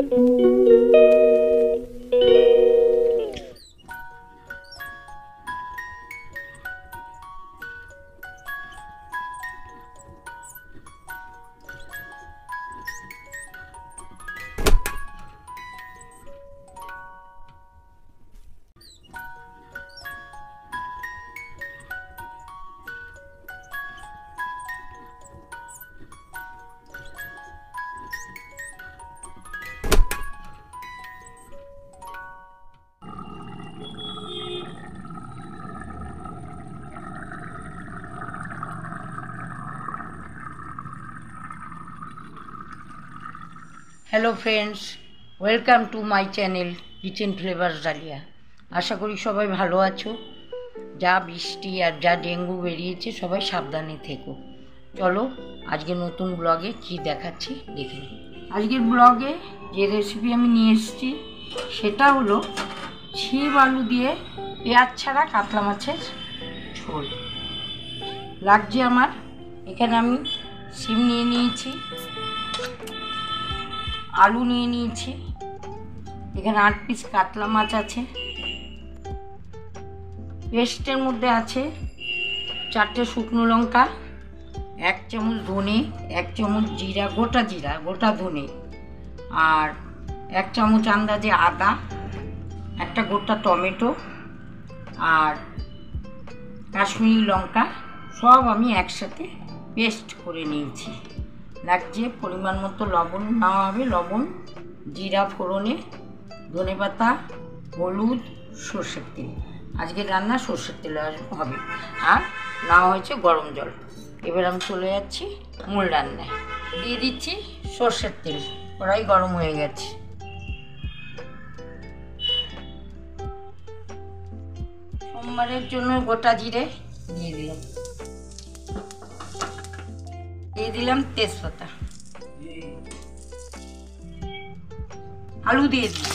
Hello friends, welcome to my channel kitchen flavours Dalia. আশা করি সবাই ভালো আছো। যা বৃষ্টি আর যা ডেঙ্গু বেরিয়েছে, সবাই সাবধানে থেকো। চলো আজকে নতুন ব্লগে কি দেখাচ্ছি দেখে নিই। আজকের ব্লগে যে রেসিপি আমি নিয়ে এসেছি সেটা হলো ছিপ আলু দিয়ে পেঁয়াজ ছাড়া কাতলা মাছের ঝোল। লাগছে আমার এখানে আমি সিম নিয়ে নিয়েছি, আলু নিয়ে নিয়েছি, এখানে 8 পিস কাতলা মাছ আছে, পেস্টের মধ্যে আছে 4টে শুকনো লঙ্কা, 1 চামচ ধনে, 1 চামচ জিরা, গোটা ধনে, আর 1 চামচ আন্দাজে আদা, একটা গোটা টমেটো আর কাশ্মীরি লঙ্কা, সব আমি একসাথে পেস্ট করে নিয়েছি। লাগছে পরিমাণ মতো লবণ নেওয়া হবে, লবণ, জিরা ফোড়নে, ধনেপাতা, হলুদ, সর্ষের তেল। আজকে রান্না সর্ষের তেল হবে, আর নেওয়া হয়েছে গরম জল। এবার আমি চলে যাচ্ছি মূল রান্নায়। দিয়ে দিচ্ছি সর্ষের তেল, কড়াই গরম হয়ে গেছে। সোমবারের জন্য গোটা জিরে দিয়ে দিলাম তেজপাতা, আলু দিয়ে দিই,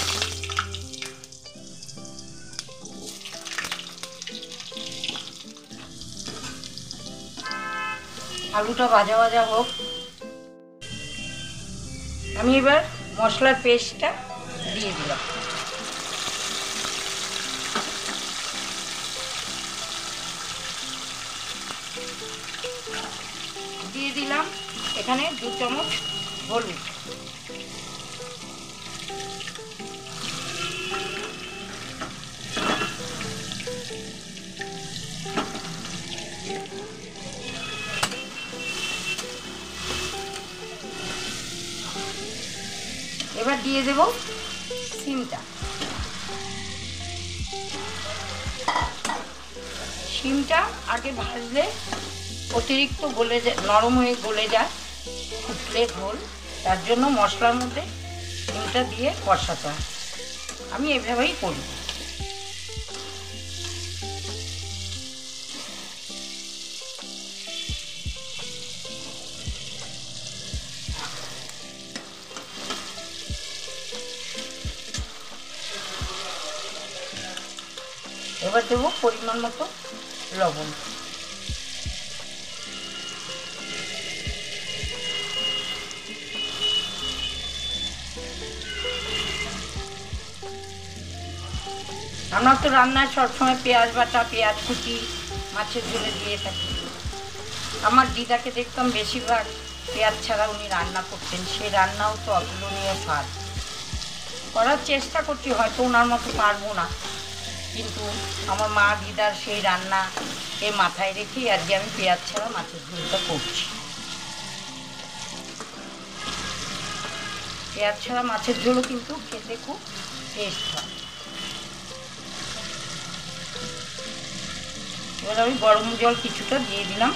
আলুটা ভাজা ভাজা হোক। আমি এবার মশলার পেস্টটা দিয়ে দিলাম, দিয়ে দিলাম এখানে 2 চামচ হলুদ, এবার দিয়ে দেব সিমটা। সিমটা আগে ভাজলে অতিরিক্ত গলে যায়, নরম হয়ে গলে যায়, ফুটলে ঝোল, তার জন্য মশলার মধ্যে সিমটা দিয়ে কষাতে হয়। আমি এভাবেই করি। এবার দেবো পরিমাণ মতো লবণ, আমরা তো রান্নায় সবসময় পেঁয়াজ বাটা, পেঁয়াজ কুচি মাছের ঝোলে দিয়ে থাকি। আমার দিদাকে দেখতাম বেশিরভাগ পেঁয়াজ ছাড়া উনি রান্না করতেন, সেই রান্নাও তো অতুলনীয় স্বাদ। করার চেষ্টা করছি, হয়তো ওনার মতো পারবো না, কিন্তু আমার মা দিদার সেই রান্নাকে মাথায় রেখেই আজকে আমি পেঁয়াজ ছাড়া মাছের ঝোলটা করছি। পেঁয়াজ ছাড়া মাছের ঝোলও কিন্তু খেতে খুব টেস্ট হয়। এবার আমি গরম জল কিছুটা দিয়ে দিলাম,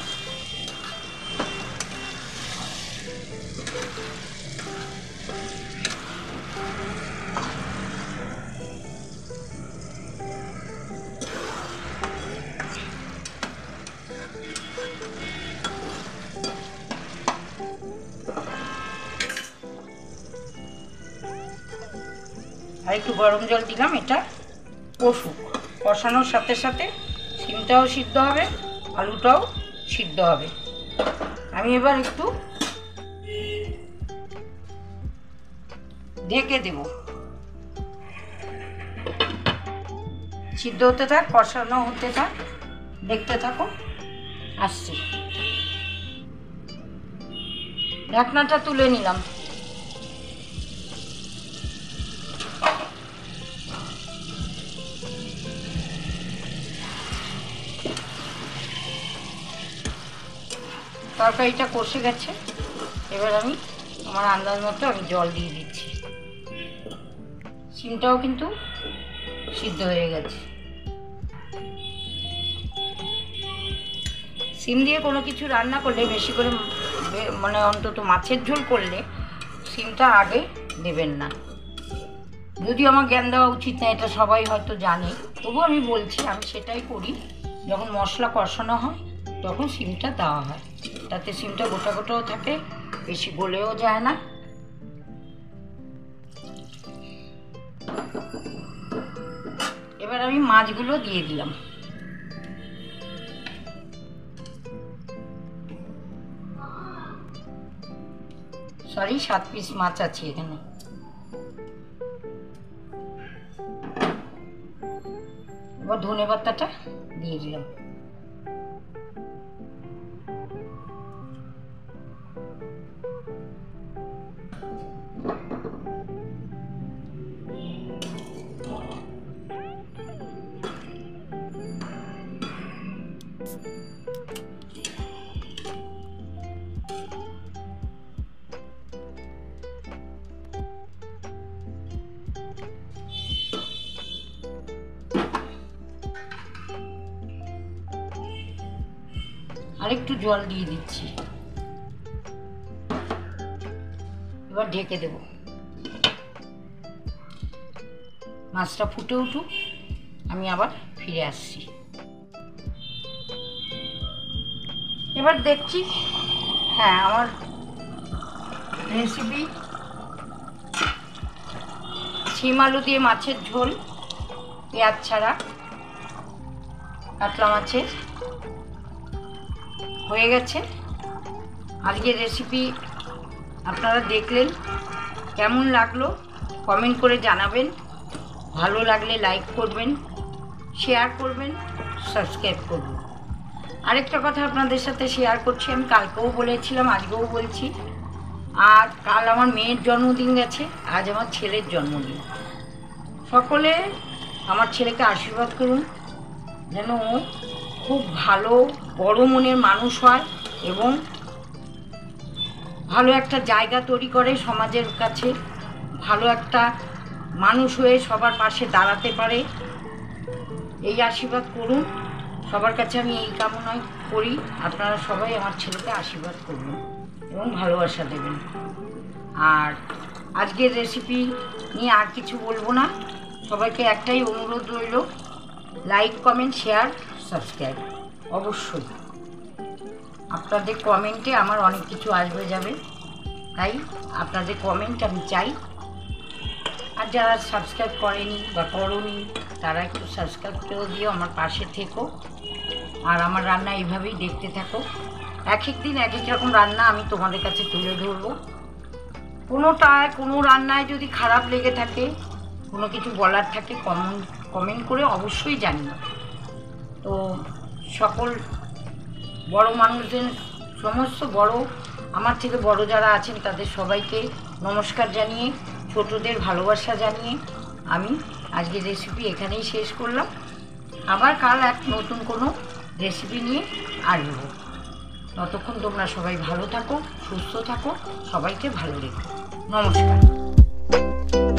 আর একটু গরম জল দিলাম। এটা কষুক, কষানোর সাথে সাথে সিমটাও সিদ্ধ হবে, আলুটাও সিদ্ধ হবে। আমি এবার একটু ঢেকে দেব। সিদ্ধ হতে থাক, কষানো হতে থাক, দেখতে থাকো। আসছি, ঢাকনাটা তুলে নিলাম। তরকারিটা কষে গেছে, এবার আমি আমার আন্দাজ মতো আমি জল দিয়ে দিচ্ছি। সিমটাও কিন্তু সিদ্ধ হয়ে গেছে। সিম দিয়ে কোনো কিছু রান্না করলে, বেশি করে মানে অন্তত মাছের ঝোল করলে সিমটা আগে দেবেন না। যদিও আমার জ্ঞান দেওয়া উচিত না, এটা সবাই হয়তো জানে, তবু আমি বলছি, আমি সেটাই করি। যখন মশলা কষানো হয় তখন সিমটা দেওয়া হয়, তাতে সিমটা গোটা গোটাও থাকে, বেশি গলেও যায় না। এবার আমি মাছগুলো দিয়ে দিলাম। সরি, 7 পিস মাছ আছে এখানে। এবার ধনে পাতাটা দিয়ে দিলাম। আরেকটু জল দিয়ে দিচ্ছি। এবার ঢেকে দেব। মাছটা ফুটে উঠুক, আমি আবার ফিরে আসছি। এবার দেখছি, হ্যাঁ, আমার রেসিপি শিম আলু দিয়ে মাছের ঝোল, পেঁয়াজ ছাড়া কাতলা মাছের হয়ে গেছে। আজকের রেসিপি আপনারা দেখলেন, কেমন লাগলো কমেন্ট করে জানাবেন। ভালো লাগলে লাইক করবেন, শেয়ার করবেন, সাবস্ক্রাইব করবেন। আরেকটা কথা আপনাদের সাথে শেয়ার করছি, আমি কালকেও বলেছিলাম, আজকেও বলছি। আর কাল আমার মেয়ের জন্মদিন গেছে, আজ আমার ছেলের জন্মদিন। সকলে আমার ছেলেকে আশীর্বাদ করুন, যেন ও খুব ভালো বড় মনের মানুষ হয় এবং ভালো একটা জায়গা তৈরি করে সমাজের কাছে, ভালো একটা মানুষ হয়ে সবার পাশে দাঁড়াতে পারে। এই আশীর্বাদ করুন, সবার কাছে আমি এই কামনা করি। আপনারা সবাই আমার ছেলেকে আশীর্বাদ করবেন এবং ভালোবাসা দেবেন। আর আজকের রেসিপি নিয়ে আর কিছু বলবো না। সবাইকে একটাই অনুরোধ রইল, লাইক, কমেন্ট, শেয়ার, সাবস্ক্রাইব। অবশ্যই আপনাদের কমেন্টে আমার অনেক কিছু আসবে যাবে, তাই আপনাদের কমেন্ট আমি চাই। আর যারা সাবস্ক্রাইব করেনি বা করোনি, তারা একটু সাবস্ক্রাইব করে দিও, আমার পাশে থেকো। আর আমার রান্না এইভাবেই দেখতে থাকো। এক এক দিন এক এক রকম রান্না আমি তোমাদের কাছে তুলে ধরবো। কোনো রান্নায় যদি খারাপ লেগে থাকে, কোনো কিছু বলার থাকে, কমেন্ট করে অবশ্যই জানিও। তো সকল বড় মানুষদের, সমস্ত বড়, আমার থেকে বড় যারা আছেন তাদের সবাইকে নমস্কার জানিয়ে, ছোটদের ভালোবাসা জানিয়ে আমি আজকের রেসিপি এখানেই শেষ করলাম। আবার কাল এক নতুন কোনো রেসিপি নিয়ে আসবো। ততক্ষণ তোমরা সবাই ভালো থাকো, সুস্থ থাকো, সবাইকে ভালো রেখো। নমস্কার।